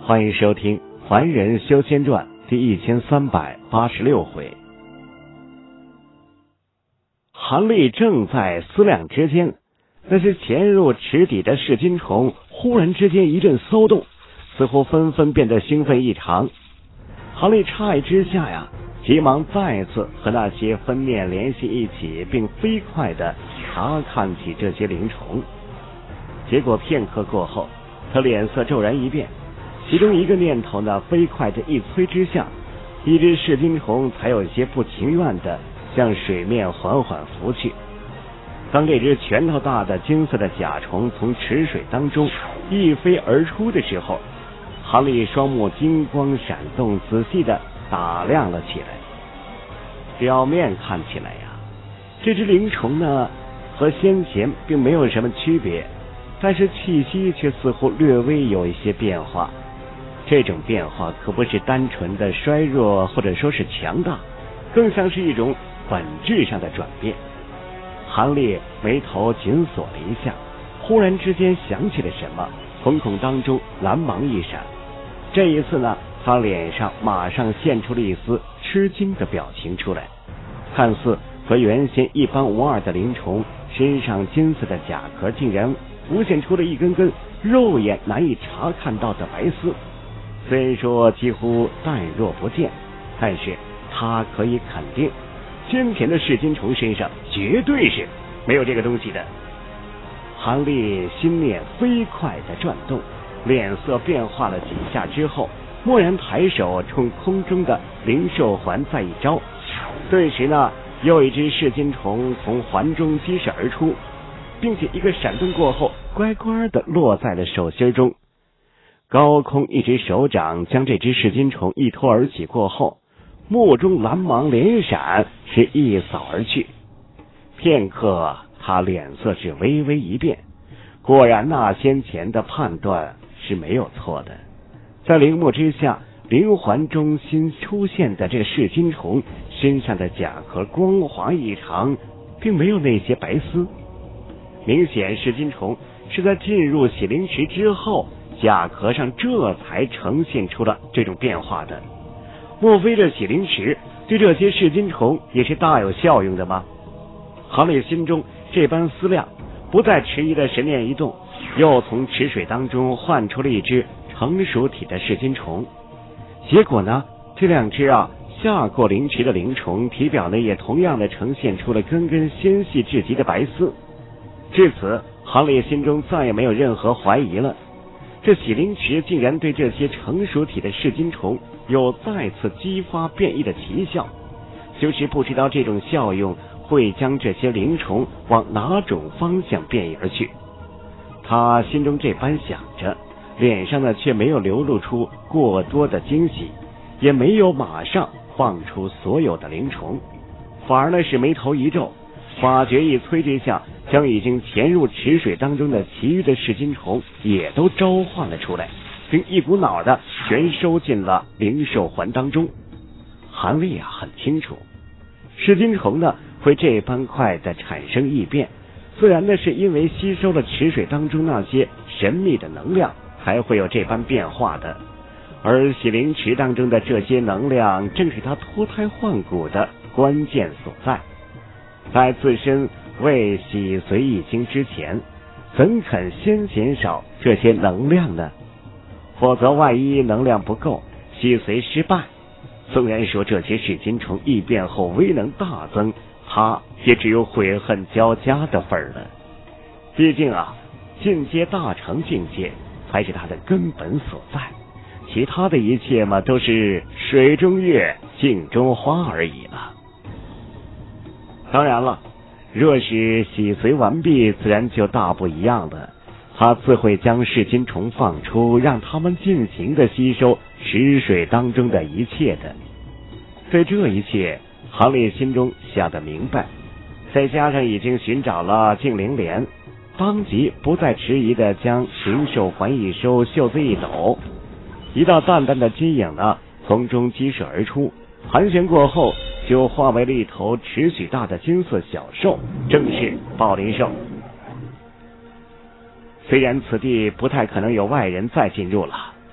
欢迎收听《凡人修仙传》第1386回。韩立正在思量之间，那些潜入池底的噬金虫忽然之间一阵骚动，似乎纷纷变得兴奋异常。韩立诧异之下呀，急忙再次和那些分面联系一起，并飞快地查看起这些灵虫。结果片刻过后，他脸色骤然一变，其中一个念头呢，飞快的一催之下，一只噬金虫才有些不情愿的向水面缓缓浮去。当这只拳头大的金色的甲虫从池水当中一飞而出的时候，韩立双目金光闪动，仔细的打量了起来。表面看起来呀，这只灵虫呢和先前并没有什么区别，但是气息却似乎略微有一些变化。这种变化可不是单纯的衰弱或者说是强大，更像是一种本质上的转变。韩立眉头紧锁了一下，忽然之间想起了什么，瞳孔当中蓝芒一闪。这一次呢，他脸上马上现出了一丝吃惊的表情出来，看似和原先一般无二的灵虫身上金色的甲壳竟然浮现出了一根根肉眼难以查看到的白丝。虽然说几乎淡若不见，但是他可以肯定，先前的噬金虫身上绝对是没有这个东西的。韩立心念飞快的转动，脸色变化了几下之后，蓦然抬手冲空中的灵兽环再一招，顿时呢，又一只噬金虫从环中激射而出，并且一个闪动过后，乖乖的落在了手心中。高空一只手掌将这只噬金虫一拖而起过后，目中蓝芒连闪，是一扫而去。片刻，他脸色是微微一变，果然那先前的判断是没有错的。在灵目之下，灵环中心出现的这个噬金虫身上的甲壳光滑异常，并没有那些白丝。明显噬金虫是在进入洗灵池之后，甲壳上这才呈现出了这种变化的。莫非这洗灵池对这些噬金虫也是大有效用的吗？韩立心中这般思量，不再迟疑的神念一动，又从池水当中唤出了一只成熟体的噬金虫。结果呢，这两只下过灵池的灵虫体表呢也同样的呈现出了根根纤细至极的白丝。至此，韩立心中再也没有任何怀疑了。这洗灵池竟然对这些成熟体的噬金虫有再次激发变异的奇效，就是不知道这种效用会将这些灵虫往哪种方向变异而去。他心中这般想着，脸上呢却没有流露出过多的惊喜，也没有马上放出所有的灵虫，反而呢是眉头一皱，法诀一催之下，将已经潜入池水当中的其余的噬金虫也都召唤了出来，并一股脑的全收进了灵兽环当中。韩立很清楚，噬金虫呢会这般快的产生异变，自然呢是因为吸收了池水当中那些神秘的能量，才会有这般变化的。而洗灵池当中的这些能量，正是他脱胎换骨的关键所在。在自身未洗髓一经之前，怎肯先减少这些能量呢？否则万一能量不够，洗髓失败，虽然说这些噬金虫异变后威能大增，他也只有悔恨交加的份儿了。毕竟进阶大成境界才是他的根本所在，其他的一切嘛，都是水中月，镜中花而已了。当然了，若是洗髓完毕，自然就大不一样了。他自会将噬金虫放出，让他们尽情的吸收池水当中的一切的。对这一切，韩立心中想得明白，再加上已经寻找了净灵莲，当即不再迟疑的将灵兽环一收，袖子一抖，一道淡淡的金影呢从中激射而出，盘旋过后就化为了一头尺许大的金色小兽，正是宝林兽。虽然此地不太可能有外人再进入了，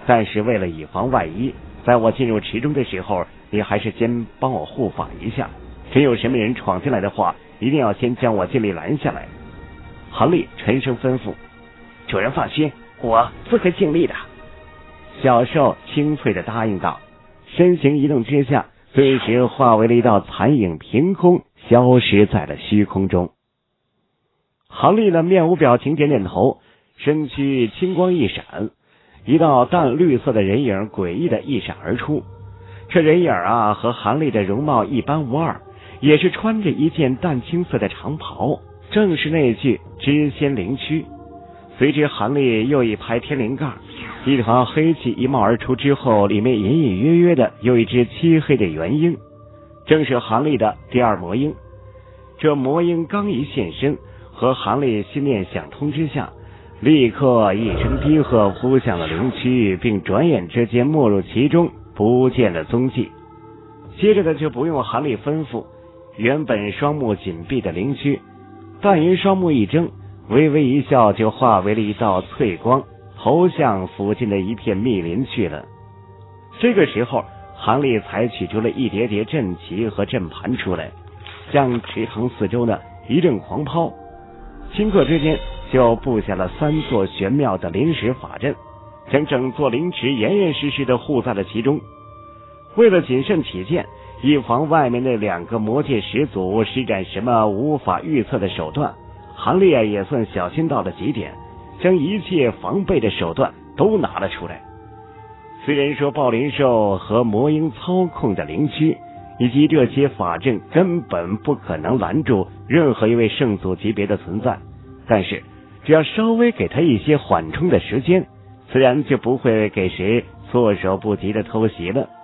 但是为了以防万一，在我进入池中的时候，你还是先帮我护法一下，真有什么人闯进来的话，一定要先将我尽力拦下来。韩立沉声吩咐。主人放心，我自会尽力的。小兽清脆的答应道，身形一动之下，顿时化为了一道残影，凭空消失在了虚空中。韩立呢，面无表情点点头，身躯青光一闪，一道淡绿色的人影诡异的一闪而出。这人影啊，和韩立的容貌一般无二，也是穿着一件淡青色的长袍，正是那具知仙灵躯。随之韩立又一拍天灵盖，一团黑气一冒而出之后，里面隐隐约约的有一只漆黑的元婴，正是韩立的第二魔婴。这魔婴刚一现身，和韩立心念想通之下，立刻一声低喝扑向了灵躯，并转眼之间没入其中，不见了踪迹。接着的就不用韩立吩咐，原本双目紧闭的灵躯，但因双目一睁，微微一笑，就化为了一道翠光，投向附近的一片密林去了。这个时候，韩立才取出了一叠叠阵旗和阵盘出来，向池塘四周呢一阵狂抛，顷刻之间就布下了3座玄妙的临时法阵，将整座灵池严严实实的护在了其中。为了谨慎起见，以防外面那2个魔界始祖施展什么无法预测的手段，韩立也算小心到了极点，将一切防备的手段都拿了出来。虽然说暴灵兽和魔婴操控的灵躯以及这些法阵根本不可能拦住任何一位圣祖级别的存在，但是只要稍微给他一些缓冲的时间，自然就不会给谁措手不及的偷袭了。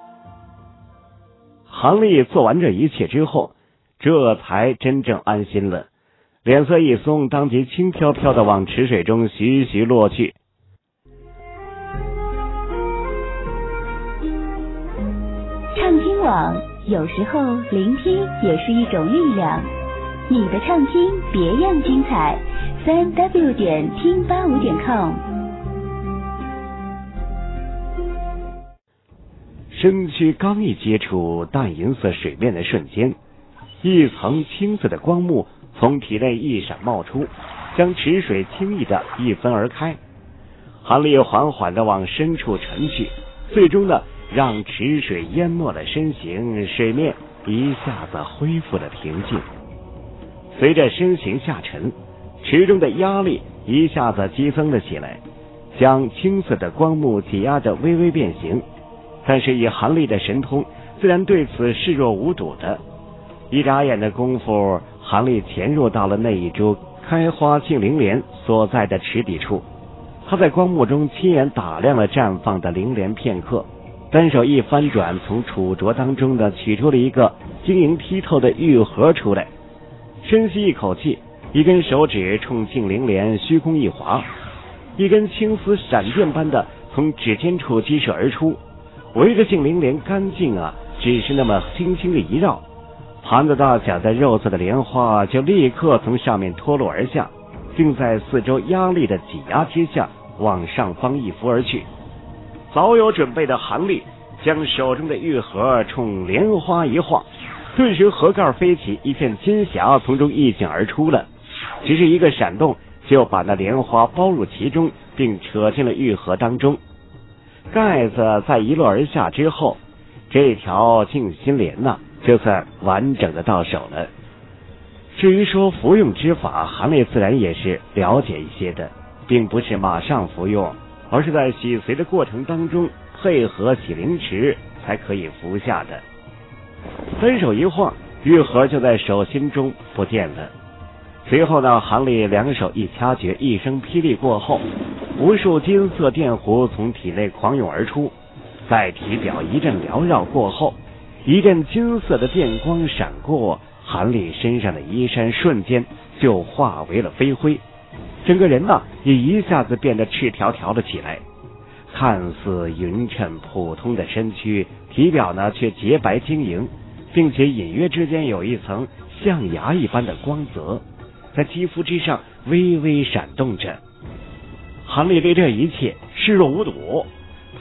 韩立做完这一切之后，这才真正安心了，脸色一松，当即轻飘飘的往池水中徐徐落去。 畅听网，有时候聆听也是一种力量。你的畅听别样精彩，3w.听85.com。 身躯刚一接触淡银色水面的瞬间，一层青色的光幕从体内一闪冒出，将池水轻易的一分而开。韩立缓缓的往深处沉去，最终呢让池水淹没了身形，水面一下子恢复了平静。随着身形下沉，池中的压力一下子激增了起来，将青色的光幕挤压着微微变形。但是以韩立的神通，自然对此视若无睹的。一眨眼的功夫，韩立潜入到了那一株开花杏灵莲所在的池底处。他在光幕中亲眼打量了绽放的灵莲片刻，单手一翻转，从杵镯当中呢取出了一个晶莹剔透的玉盒出来。深吸一口气，一根手指冲杏灵莲虚空一划，一根青丝闪电般的从指尖处激射而出，围着杏灵莲干净啊，只是那么轻轻的一绕，盘子大小的肉色的莲花就立刻从上面脱落而下，并在四周压力的挤压之下往上方一拂而去。早有准备的韩立将手中的玉盒冲莲花一晃，顿时盒盖飞起，一片金霞从中一涌而出了，只是一个闪动就把那莲花包入其中，并扯进了玉盒当中。盖子在一落而下之后，这条静心莲呢就算完整的到手了。至于说服用之法，韩立自然也是了解一些的，并不是马上服用，而是在洗髓的过程当中配合洗灵池才可以服下的。单手一晃，玉盒就在手心中不见了。随后呢，韩立两手一掐诀，一声霹雳过后，无数金色电弧从体内狂涌而出，在体表一阵缭绕过后，一阵金色的电光闪过，韩立身上的衣衫瞬间就化为了飞灰，整个人呢也一下子变得赤条条了起来。看似匀称普通的身躯，体表呢却洁白晶莹，并且隐约之间有一层象牙一般的光泽在肌肤之上微微闪动着。韩立对这一切视若无睹，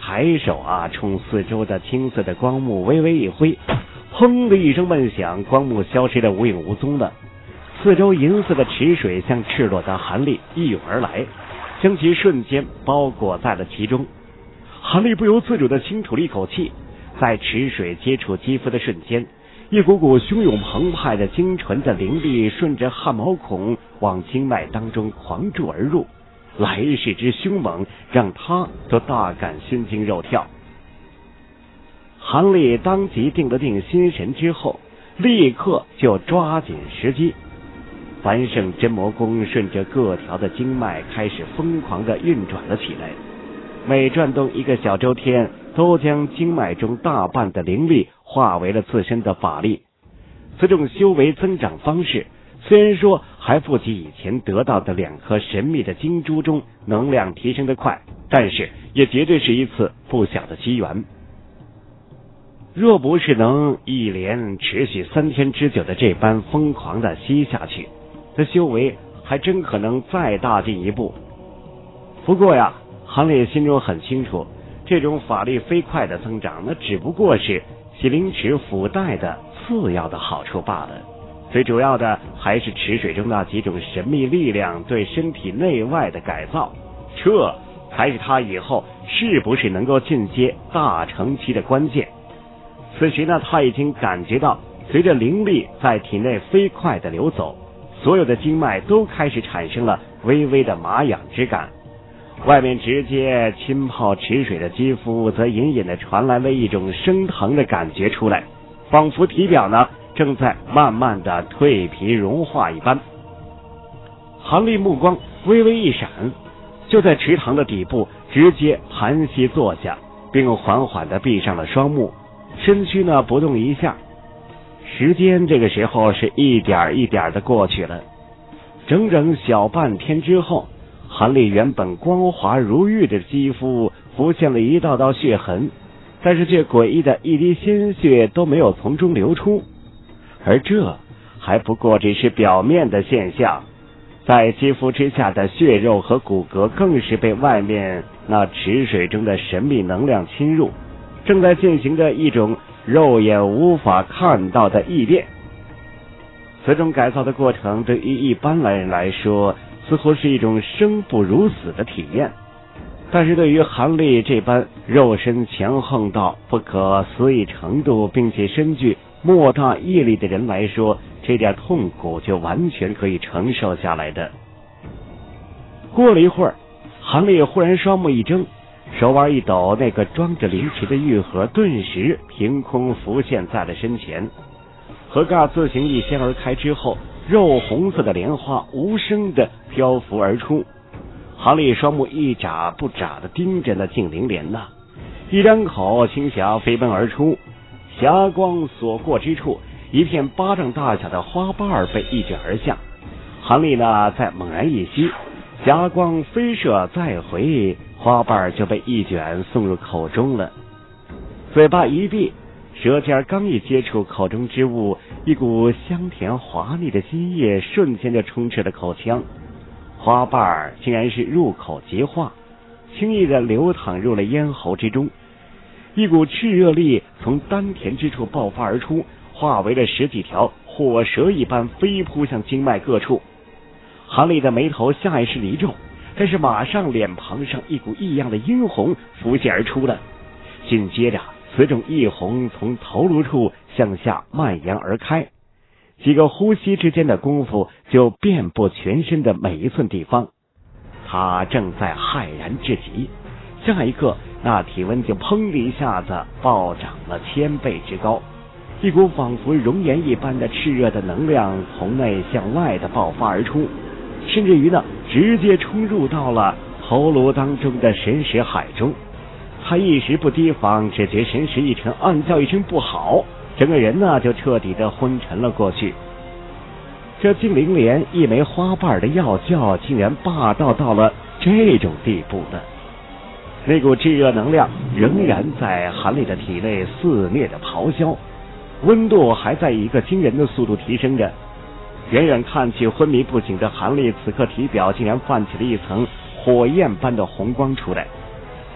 抬手冲四周的青色的光幕微微一挥，砰的一声闷响，光幕消失得无影无踪了。四周银色的池水向赤裸的韩立一涌而来，将其瞬间包裹在了其中。韩立不由自主地轻吐了一口气，在池水接触肌肤的瞬间，一股股汹涌澎湃的精纯的灵力顺着汗毛孔往经脉当中狂注而入，来势之凶猛，让他都大感心惊肉跳。韩立当即定了定心神之后，立刻就抓紧时机。繁盛真魔功顺着各条的经脉开始疯狂地运转了起来，每转动一个小周天，都将经脉中大半的灵力化为了自身的法力。此种修为增长方式，虽然说还不及以前得到的2颗神秘的金珠中能量提升得快，但是也绝对是一次不小的机缘。若不是能一连持续3天之久的这般疯狂的吸下去，这修为还真可能再大进一步。不过呀，韩立心中很清楚，这种法力飞快的增长，那只不过是洗灵池附带的次要的好处罢了。最主要的还是池水中那几种神秘力量对身体内外的改造，这才是他以后是不是能够进阶大成期的关键。此时呢，他已经感觉到随着灵力在体内飞快的流走，所有的经脉都开始产生了微微的麻痒之感，外面直接浸泡池水的肌肤则隐隐的传来了一种生疼的感觉出来，仿佛体表呢正在慢慢的蜕皮融化一般。韩立目光微微一闪，就在池塘的底部直接盘膝坐下，并缓缓的闭上了双目，身躯呢不动一下。时间这个时候是一点一点的过去了，整整小半天之后，韩立原本光滑如玉的肌肤浮现了一道道血痕，但是却诡异的一滴鲜血都没有从中流出。而这还不过只是表面的现象，在肌肤之下的血肉和骨骼更是被外面那池水中的神秘能量侵入，正在进行着一种肉眼无法看到的异变。此种改造的过程对于一般人来说似乎是一种生不如死的体验，但是对于韩立这般肉身强横到不可思议程度，并且身具莫大毅力的人来说，这点痛苦就完全可以承受下来的。过了一会儿，韩立忽然双目一睁，手腕一抖，那个装着灵池的玉盒顿时凭空浮现在了身前。盒盖自行一掀而开之后，肉红色的莲花无声的漂浮而出。韩立双目一眨不眨的盯着那净灵莲呐，一张口，青霞飞奔而出，霞光所过之处，一片巴掌大小的花瓣被一卷而下。韩立呢再猛然一吸，霞光飞射再回，花瓣就被一卷送入口中了。嘴巴一闭，舌尖刚一接触口中之物，一股香甜滑腻的津液瞬间就充斥了口腔，花瓣竟然是入口即化，轻易的流淌入了咽喉之中。一股炽热力从丹田之处爆发而出，化为了10几条火蛇一般飞扑向经脉各处。韩立的眉头下意识一皱，但是马上脸庞上一股异样的殷红浮现而出了，紧接着此种异红从头颅处向下蔓延而开，几个呼吸之间的功夫就遍布全身的每一寸地方。他正在骇然至极，下一刻那体温就砰的一下子暴涨了1000倍之高，一股仿佛熔岩一般的炽热的能量从内向外的爆发而出，甚至于呢直接冲入到了头颅当中的神识海中。他一时不提防，只觉神识一沉，暗叫一声不好，整个人呢就彻底的昏沉了过去。这净灵莲一枚花瓣的药效竟然霸道到了这种地步的，那股炙热能量仍然在韩立的体内肆虐的咆哮，温度还在以一个惊人的速度提升着。远远看去昏迷不醒的韩立，此刻体表竟然泛起了一层火焰般的红光出来，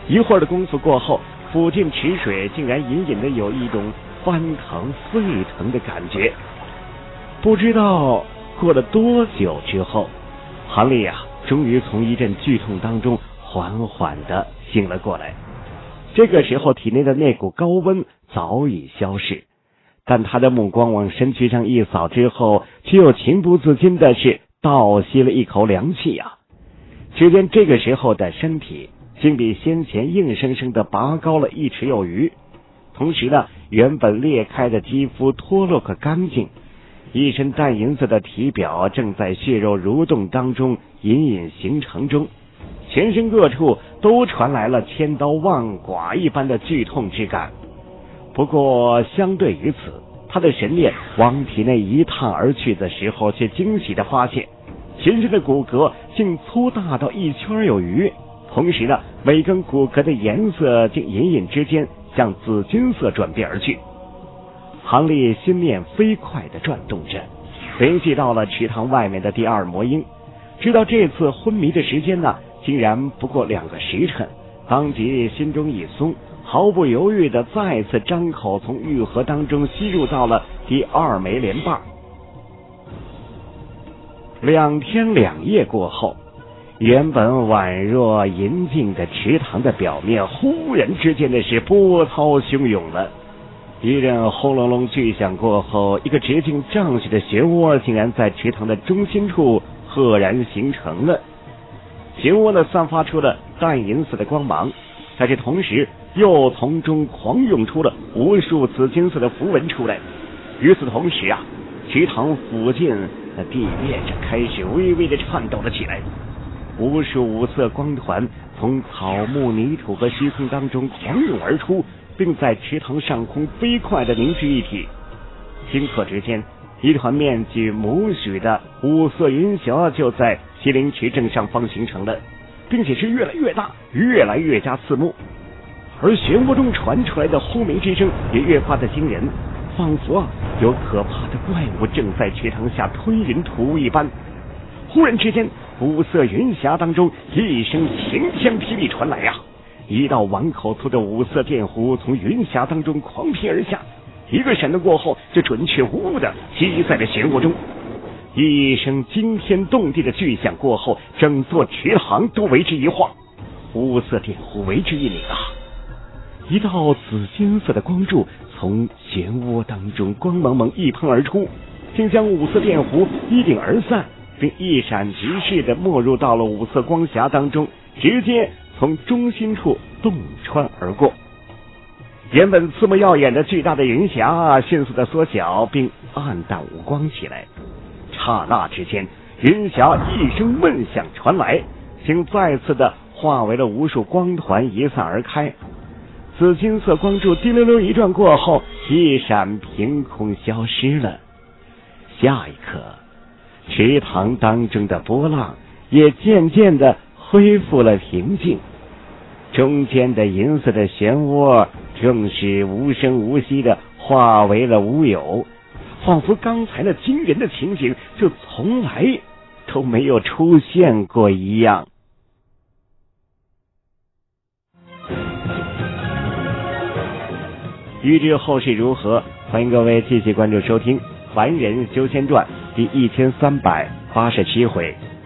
一会儿的功夫过后，附近池水竟然隐隐的有一种翻腾沸腾的感觉。不知道过了多久之后，韩立终于从一阵剧痛当中缓缓的醒了过来。这个时候体内的那股高温早已消逝，但他的目光往身躯上一扫之后，却又情不自禁的是倒吸了一口凉气只见这个时候的身体竟比先前硬生生的拔高了1尺有余，同时呢，原本裂开的肌肤脱落个干净，一身淡银色的体表正在血肉蠕动当中隐隐形成中，全身各处都传来了千刀万剐一般的剧痛之感。不过相对于此，他的神念往体内一探而去的时候，却惊喜的发现全身的骨骼竟粗大到1圈有余，同时呢，每根骨骼的颜色竟隐隐之间向紫金色转变而去。韩立心念飞快地转动着，联系到了池塘外面的第二魔婴，知道这次昏迷的时间呢，竟然不过2个时辰，当即心中一松，毫不犹豫地再次张口从玉盒当中吸入到了第2枚莲瓣。2天2夜过后，原本宛若银净的池塘的表面忽然之间的是波涛汹涌了。一阵轰隆隆巨响过后，一个直径丈许的漩涡竟然在池塘的中心处赫然形成了。漩涡呢散发出了淡银色的光芒，但是同时又从中狂涌出了无数紫金色的符文出来。与此同时池塘附近的地面上开始微微的颤抖了起来，无数五色光团从草木泥土和虚空当中狂涌而出，并在池塘上空飞快地凝聚一体。顷刻之间，一团面积亩许的五色云霞就在西陵池正上方形成了，并且是越来越大，越来越加刺目。而漩涡中传出来的轰鸣之声也越发的惊人，仿佛有可怕的怪物正在池塘下吞云吐雾一般。忽然之间，五色云霞当中一声晴天霹雳传来一道碗口粗的五色电弧从云霞当中狂劈而下，一个闪动过后，就准确无误的击在了漩涡中。一声惊天动地的巨响过后，整座池塘都为之一晃，五色电弧为之一拧一道紫金色的光柱从漩涡当中光蒙蒙一喷而出，竟将五色电弧一顶而散，并一闪即逝的没入到了五色光霞当中，直接从中心处洞穿而过。原本刺目耀眼的巨大的云霞迅速的缩小并暗淡无光起来，刹那之间，云霞一声闷响传来，竟再次的化为了无数光团一散而开。紫金色光柱滴溜溜一转过后，一闪凭空消失了。下一刻，池塘当中的波浪也渐渐的恢复了平静，中间的银色的漩涡正是无声无息的化为了乌有，仿佛刚才那惊人的情景就从来都没有出现过一样。欲知后事如何，欢迎各位继续关注收听《凡人修仙传》第1387回